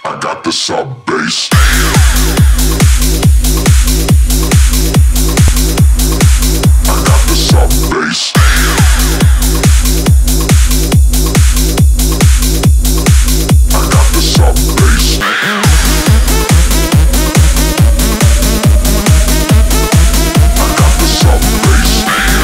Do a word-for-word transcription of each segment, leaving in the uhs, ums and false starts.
I got the sub bass. I got the sub bass. I got the sub bass. I got the sub bass.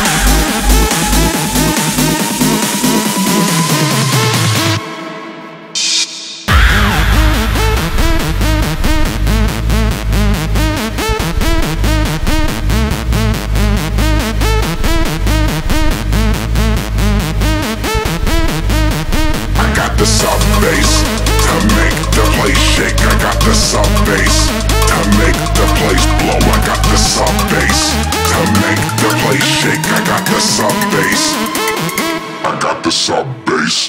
The sub bass to make the place shake. I got the sub bass to make the place blow. I got the sub bass to make the place shake. I got the sub bass. I got the sub bass.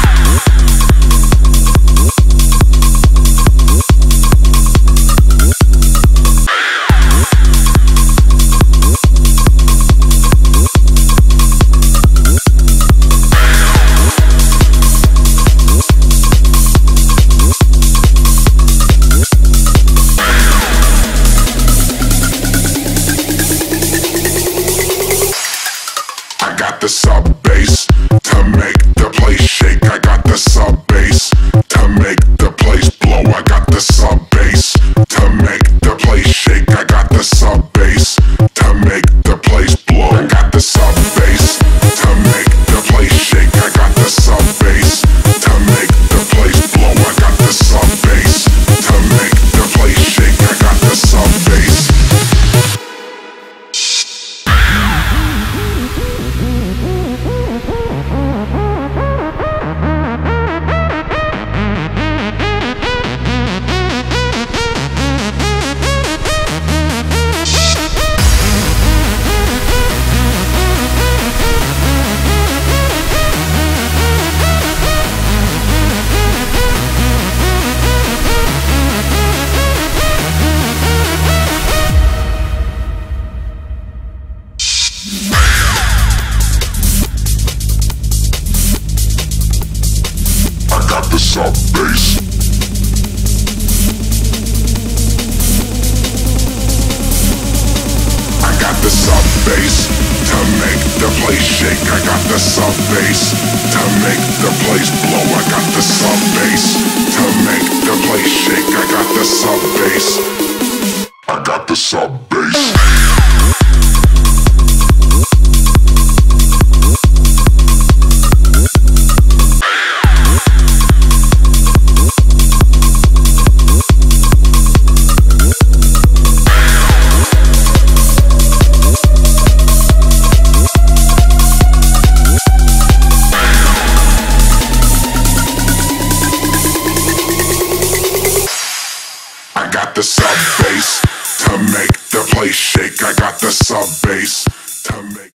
The sub bass to make the place shake. I got the sub bass to make the place blow. I got the sub bass to make the place shake. I got the sub bass to make the place blow. I got the sub bass to make the place shake. I got the sub bass to make the place blow. I got the sub bass to make the place shake. I got the sub bass. The sub bass. I got the sub bass to make the place shake. I got the sub bass to make the place blow. I got the sub bass to make the place shake. I got the sub bass. I got the sub bass. The sub bass to make the place shake. I got the sub bass to make